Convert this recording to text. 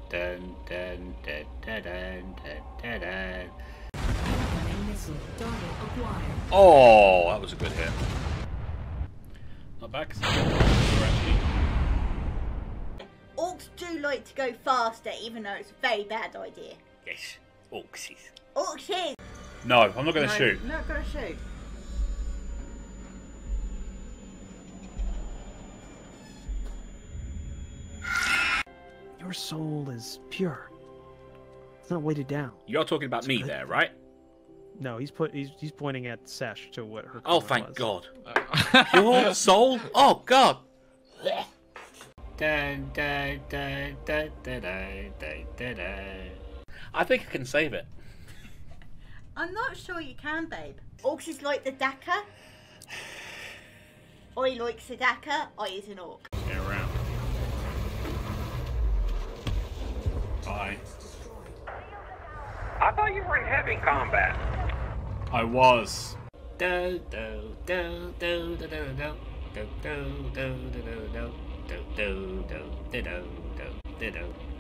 Dun, dun, dun, dun, dun, dun, dun. Oh, that was a good hit. Not bad, because actually. Orcs do like to go faster, even though it's a very bad idea. Yes, orcs. Orcs is. No, I'm not going to shoot. I'm not going to shoot. Your soul is pure. It's not weighted down. You're talking about me there, right? No, he's pointing at Sesh to what her. Oh, comment thank was. God. Pure soul? Oh, God. Dun, dun, dun, dun, dun, dun, dun, dun, dun. I think I can save it. I'm not sure you can, babe. Orcs is like the Dakka. I likes the Dakka. I is an orc. Get around. Bye. I thought you were in heavy combat. I was. Do do do do do do do do do do do do do do do do do do do do.